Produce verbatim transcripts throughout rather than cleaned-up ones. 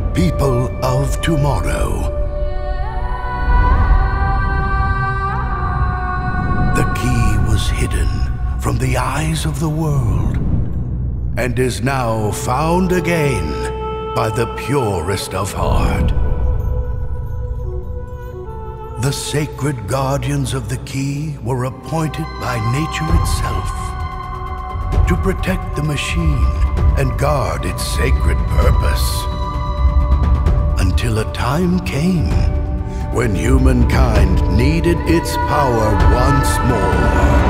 people of tomorrow. The key was hidden from the eyes of the world and is now found again by the purest of heart. The sacred guardians of the key were appointed by nature itself to protect the machine and guard its sacred purpose, until a time came when humankind needed its power once more.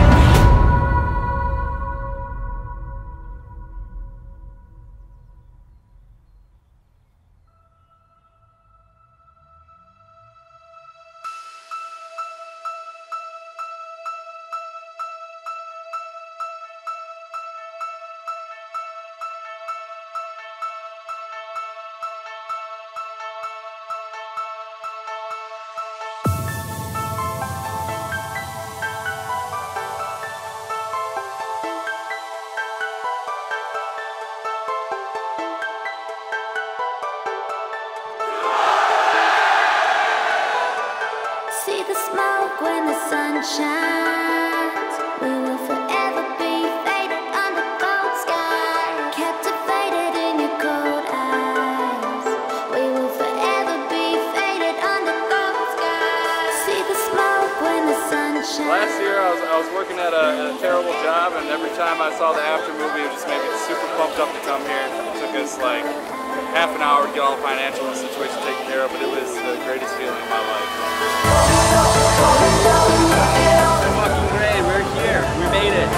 See the smoke when the sun shines. We will forever be faded under cold sky, captivated in your cold eyes. We will forever be faded under cold sky. See the smoke when the sun shines. Last year I was, I was working at a, at a terrible job, and every time I saw the after movie it just made me super pumped up to come here. It took us like half an hour to get all the financial situation taken care of, but it was the greatest feeling of my life. Fucking great, we're here. We made it.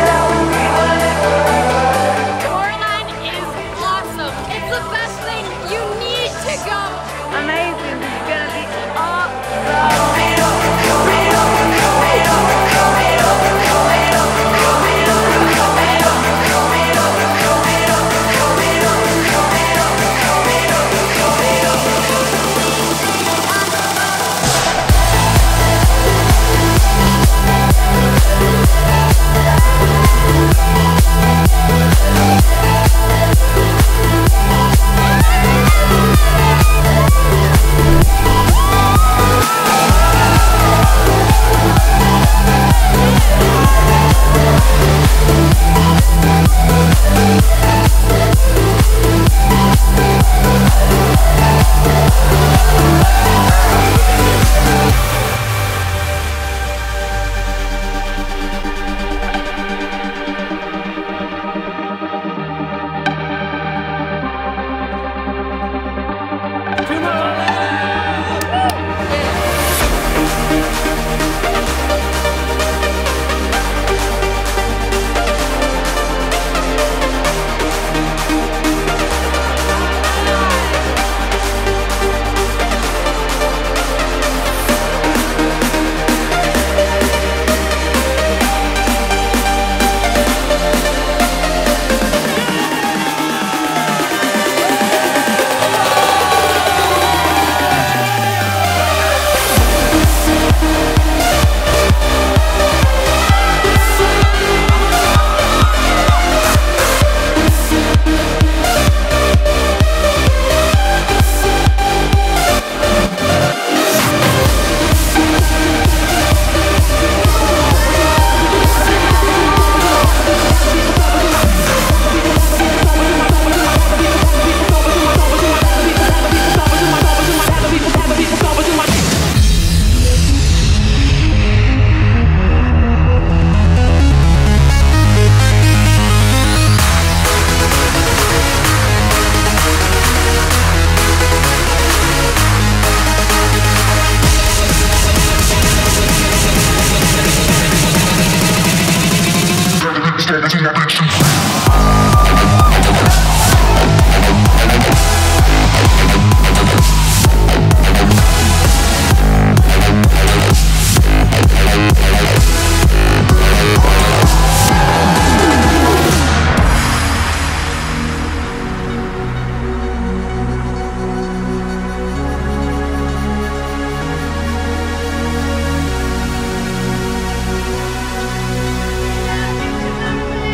Coraline is awesome. It's the best thing. You need to go. Amazing. This is gonna be awesome.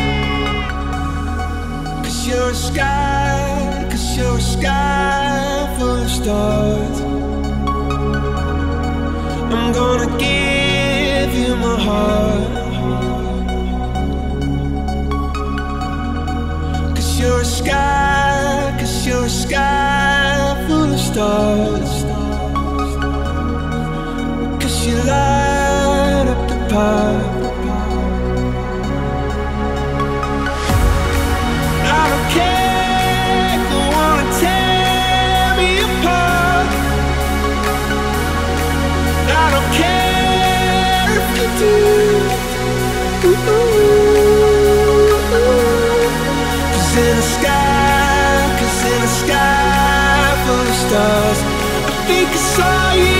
sky, 'cause you're a sky stars. I'm gonna give you my heart, 'cause you're a sky, 'cause you're a sky full of stars, 'cause you light up the path. I don't care if you wanna tear me apart, I don't care if you do. Cause in the sky, cause in the sky full of stars, I think I saw you.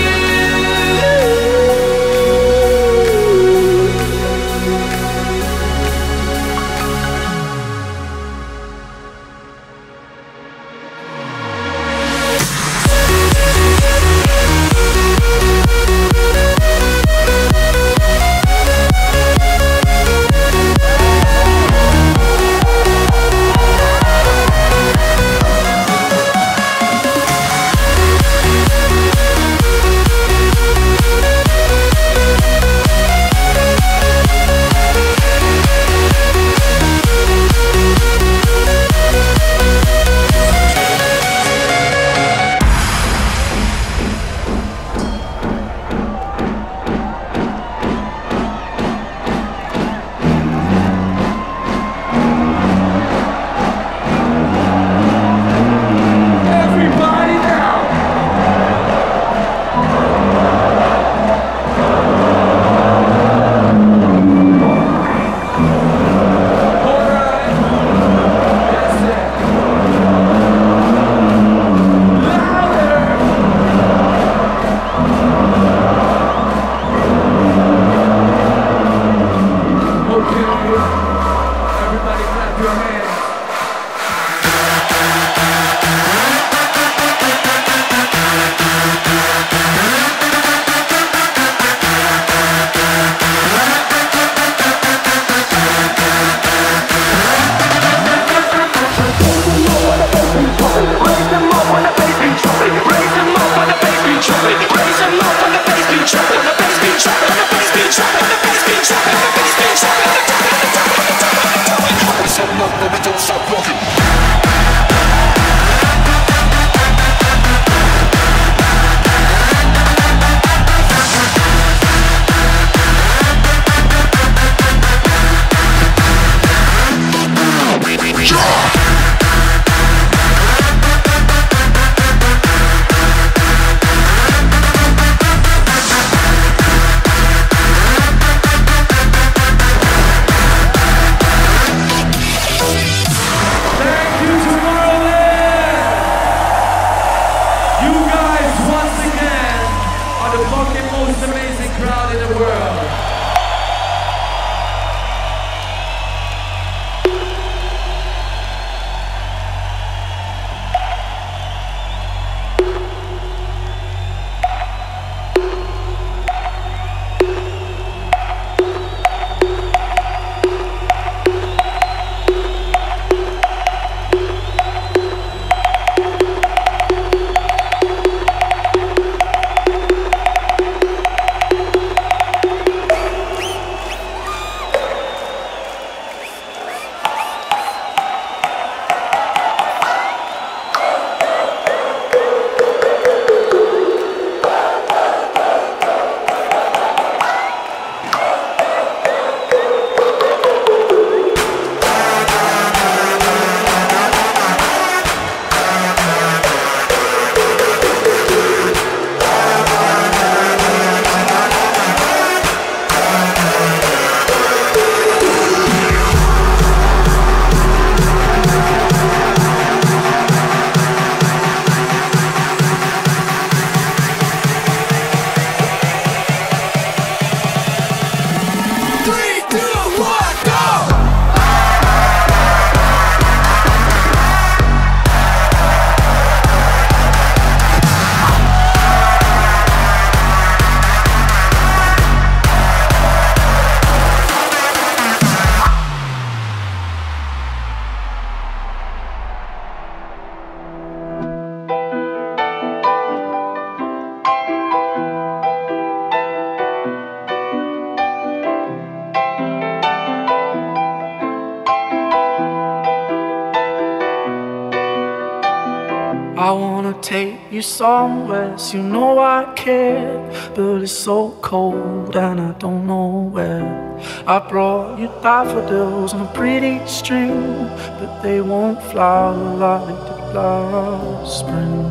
I wanna take you somewhere, so you know I care, but it's so cold and I don't know where. I brought you daffodils on a pretty string, but they won't flower like they did last spring.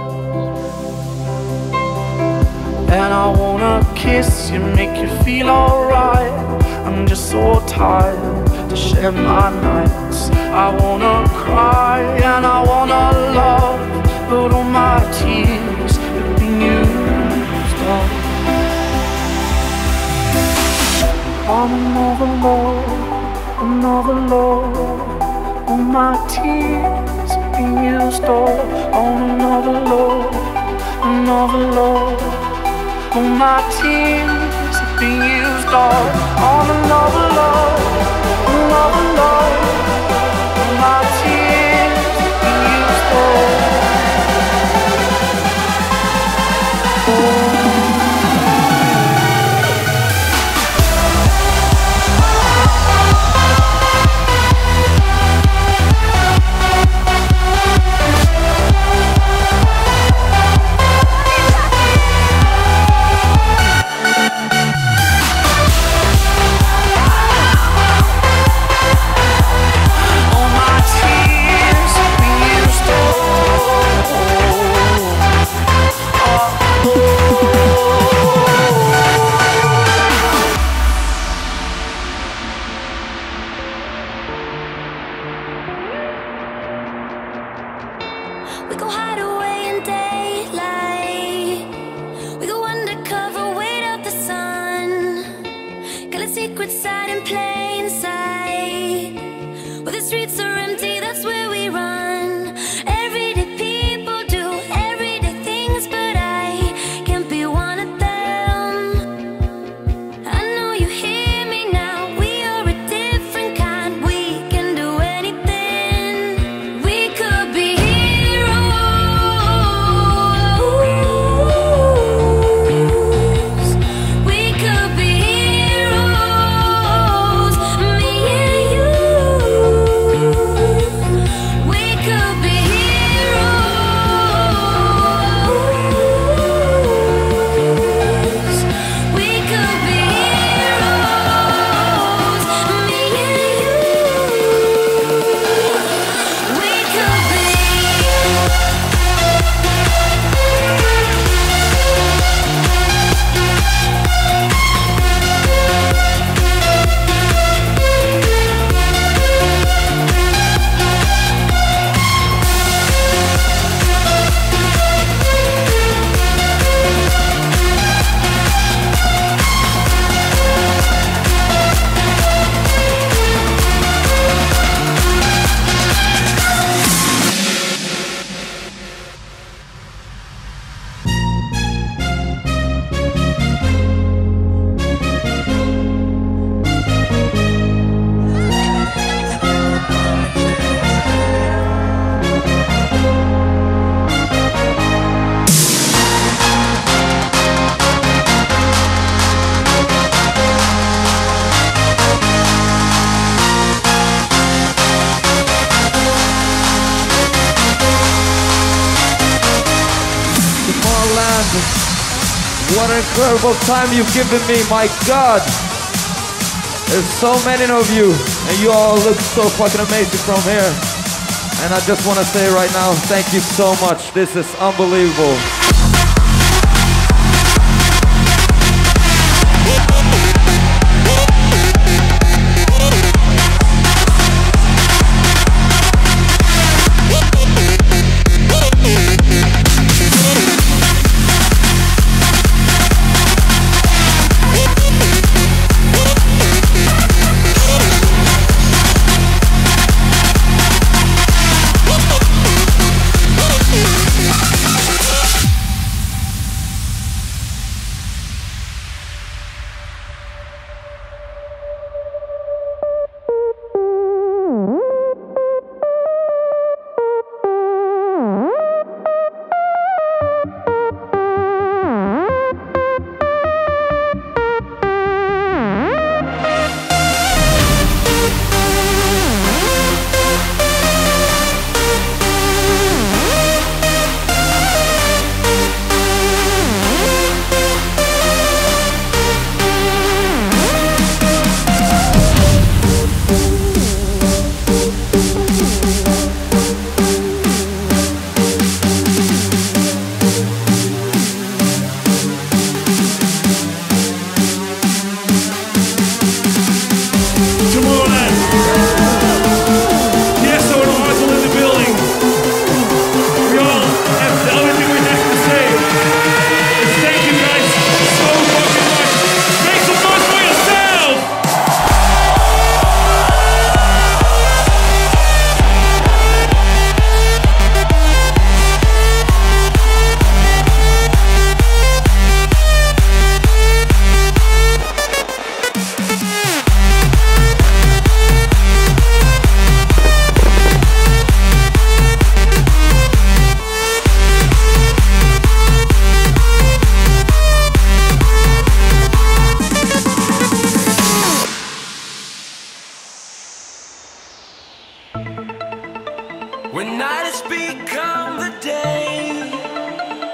And I wanna kiss you, make you feel alright. I'm just so tired to share my nights. I wanna cry and I wanna love, but all my tears have been used up on another love, another love. All my tears have been used up on another love, another love. All my tears have been used up on another love, another love. All my tears have been used up. We go hide away in daylight. We go undercover, wait out the sun. Got a secret side in plain sight. Where the streets are empty, that's where we run. Everyday people do everyday things, but I can't be one of them. I know you hear me now. We are a different kind. We can do anything. We could be What an incredible time you've given me, my God. There's so many of you, and you all look so fucking amazing from here. And I just want to say right now, thank you so much. This is unbelievable.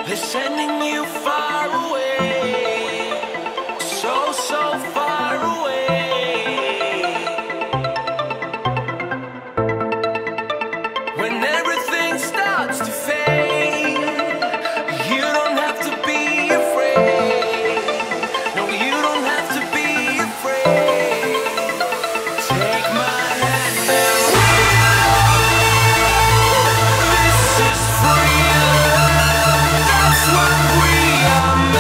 They're sending you far away, so, so far away. When everything starts to fade, you don't have to be afraid. No, you don't have to be afraid. Take my hand now. This is freedom. That's what we are made.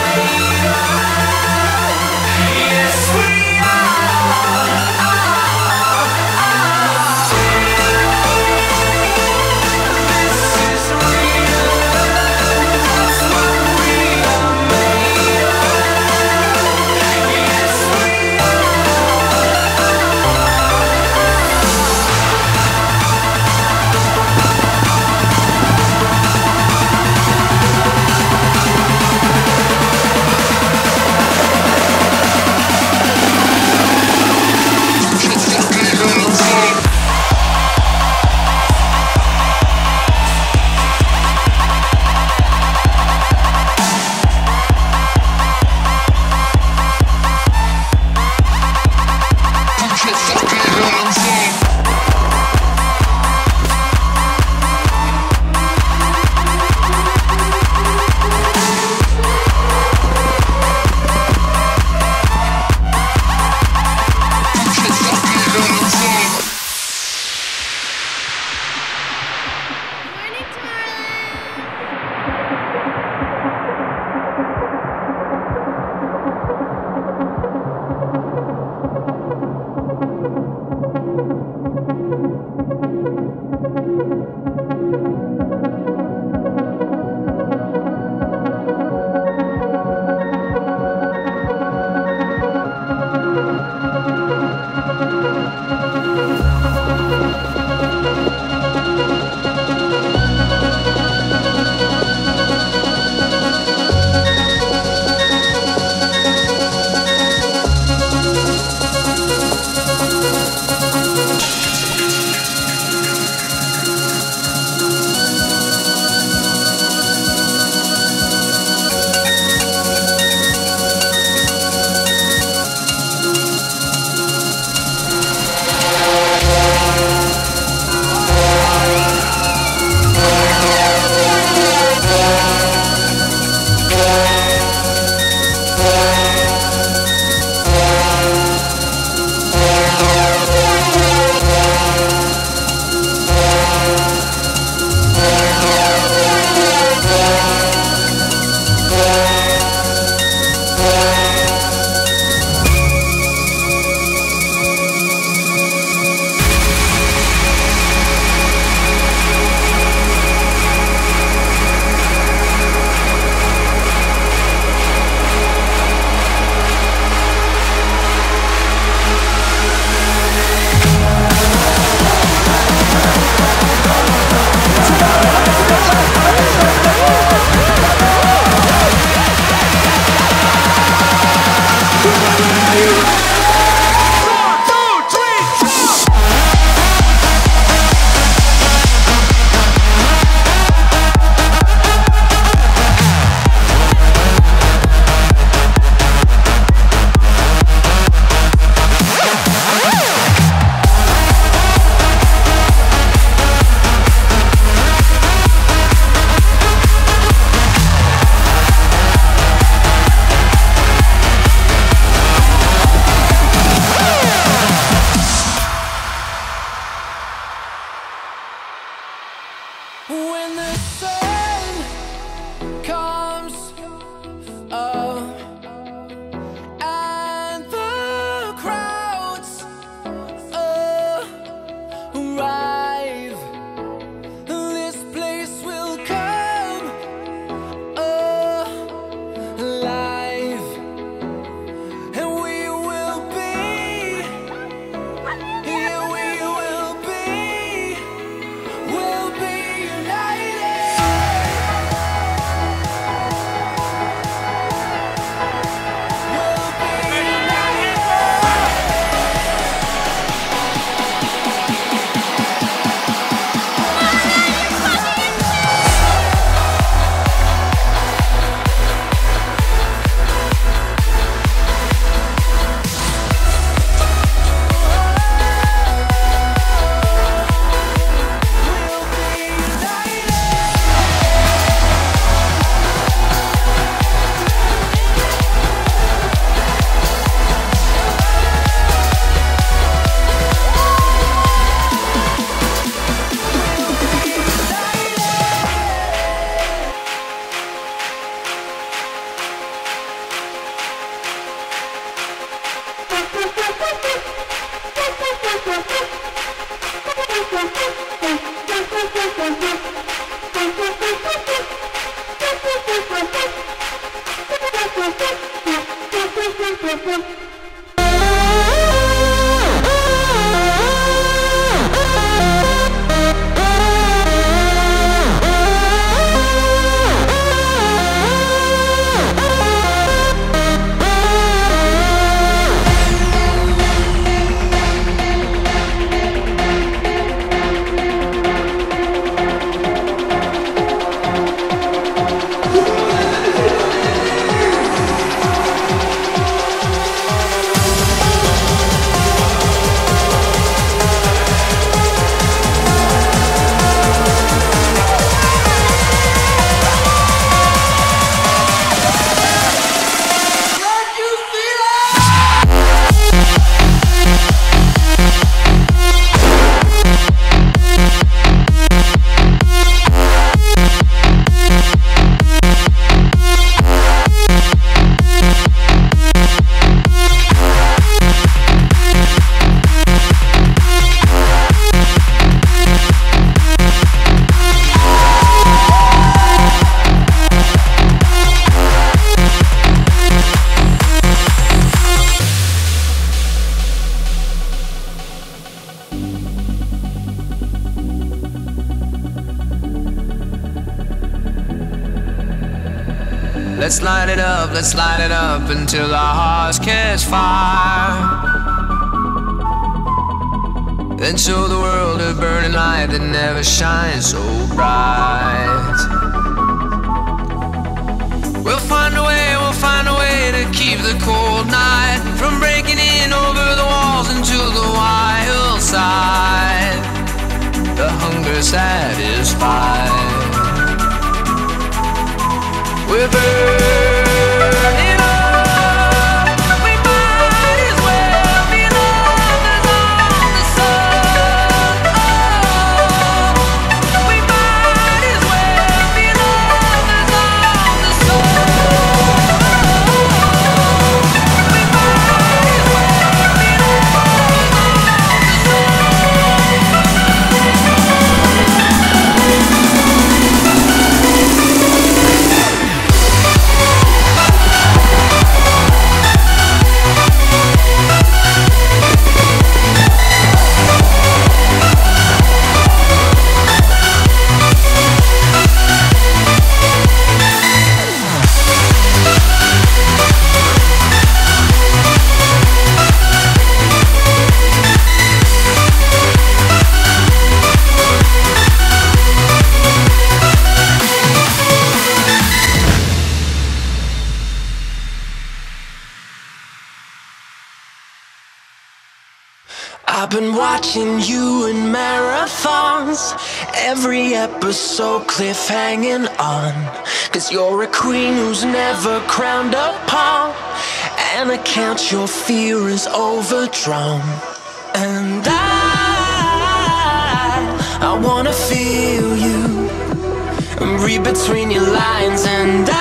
Let's light it up, let's light it up until our hearts catch fire. Then show the world a burning light that never shines so bright. We'll find a way, we'll find a way to keep the cold night from breaking in over the walls into the wild side. The hunger satisfied. We're burning up. We might as well be lovers on the sun. Oh, we might as well be lovers on the sun. We might as well be lovers on the I've been watching you in marathons, every episode cliff hanging on. Cause you're a queen who's never crowned upon, and I count your fear is overdrawn. And I, I wanna feel you, and read between your lines. And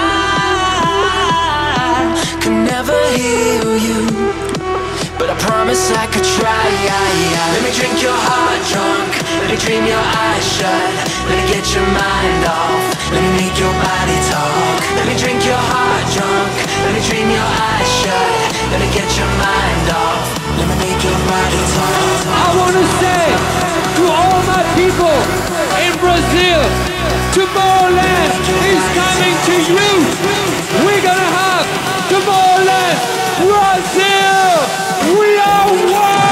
I can never heal you, but I promise I could try. Let me drink your heart drunk, let me dream your eyes shut, let me get your mind off, let me make your body talk. Let me drink your heart drunk, let me dream your eyes shut, let me get your mind off, let me make your body talk. I wanna say to all my people in Brazil, Tomorrowland is coming to you. We're gonna have Tomorrowland Brazil. We are one.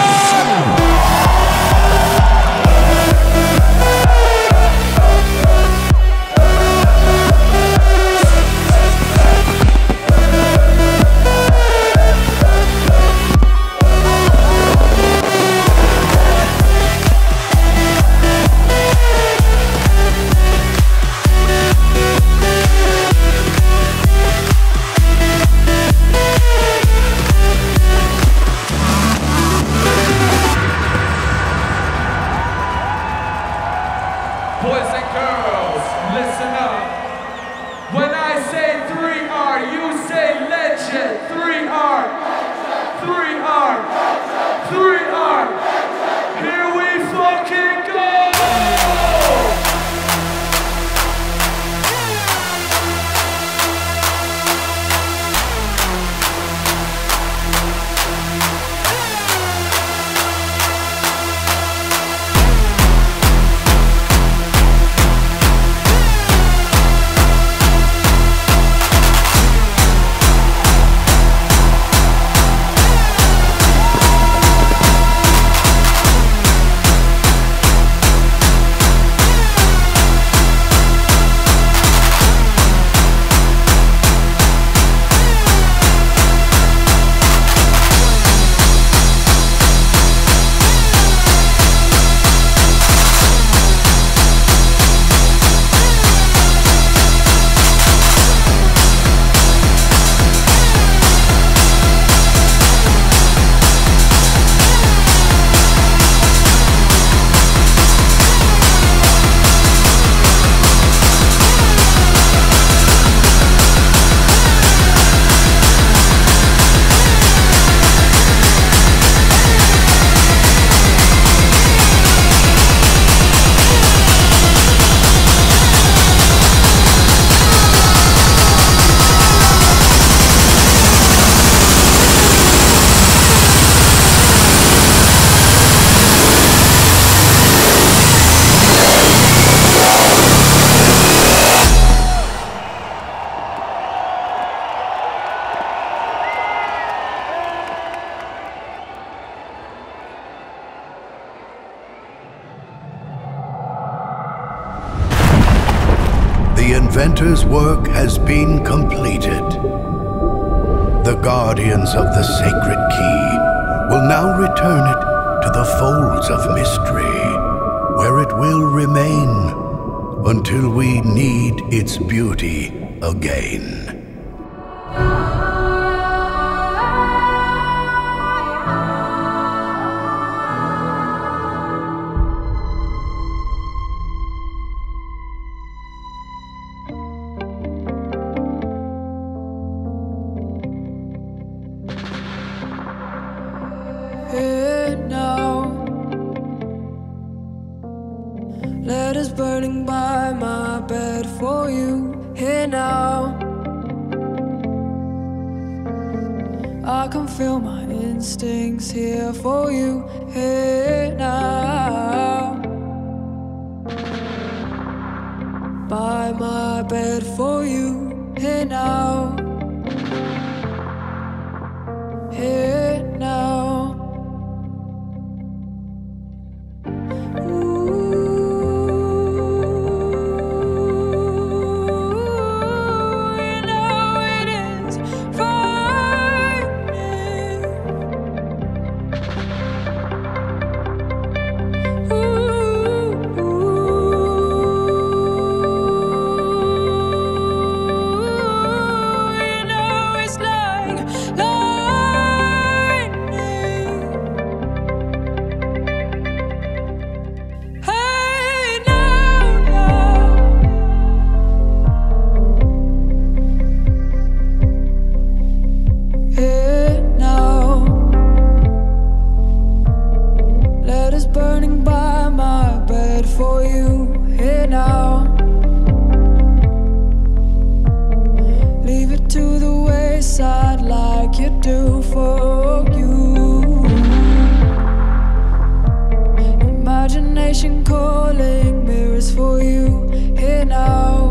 Boys and girls, listen up. When I say three R, you say legend. three R, three R, three R. Here we fucking go! inventor's work has been completed. The guardians of the sacred key will now return it to the folds of mystery, where it will remain until we need its beauty again. Here now, letters burning by my bed for you. Here now, I can feel my instincts here for you. Here now, by my bed for you. Here now, here now. Burning by my bed for you. Here now, leave it to the wayside like you do for you. Imagination calling, mirrors for you. Here now,